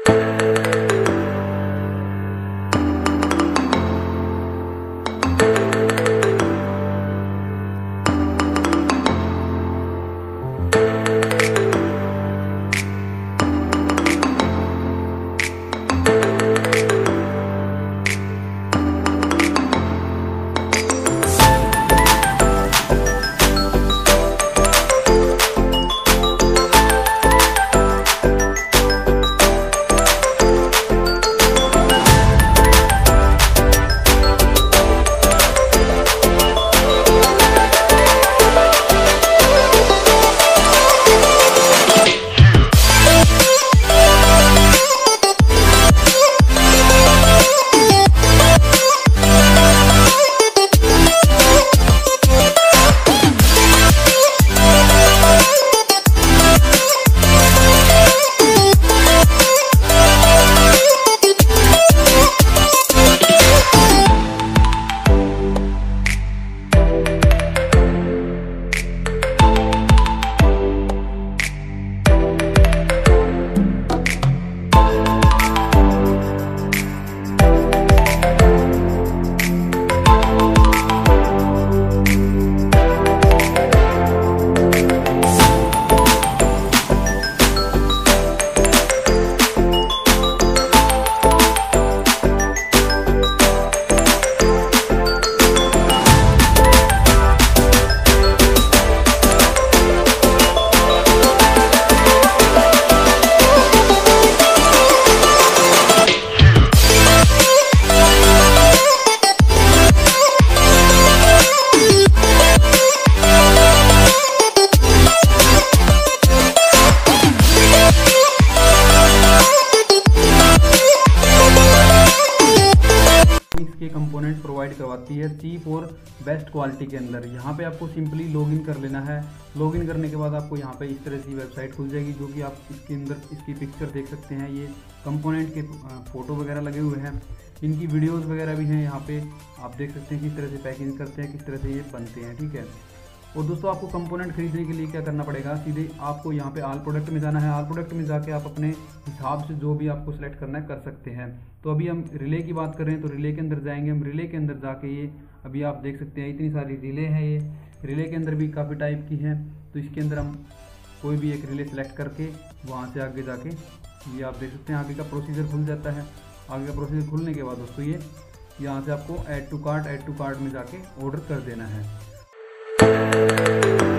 Component provide करवाती है cheap और बेस्ट क्वालिटी के अंदर। यहाँ पे आपको सिंपली लॉगिन कर लेना है। लॉगिन करने के बाद आपको यहाँ पे इस तरह की वेबसाइट खुल जाएगी, जो कि आप इसके अंदर इसकी पिक्चर देख सकते हैं। ये कंपोनेंट के फ़ोटो वगैरह लगे हुए हैं, इनकी वीडियोज़ वगैरह भी हैं। यहाँ पे आप देख सकते हैं किस तरह से पैकिंग करते हैं, किस तरह से ये बनते हैं, ठीक है। और दोस्तों आपको कंपोनेंट खरीदने के लिए क्या करना पड़ेगा, सीधे आपको यहाँ पे ऑल प्रोडक्ट में जाना है। ऑल प्रोडक्ट में जाके आप अपने हिसाब से जो भी आपको सेलेक्ट करना है कर सकते हैं। तो अभी हम रिले की बात कर रहे हैं, तो रिले के अंदर जाएंगे हम। रिले के अंदर जाके ये अभी आप देख सकते हैं इतनी सारी रिले हैं। ये रिले के अंदर भी काफ़ी टाइप की हैं, तो इसके अंदर हम कोई भी एक रिले सेलेक्ट करके वहाँ से आगे जाके ये आप देख सकते हैं आगे का प्रोसीजर खुल जाता है। आगे का प्रोसीजर खुलने के बाद दोस्तों ये यहाँ से आपको ऐड टू कार्ट में जाके ऑर्डर कर देना है।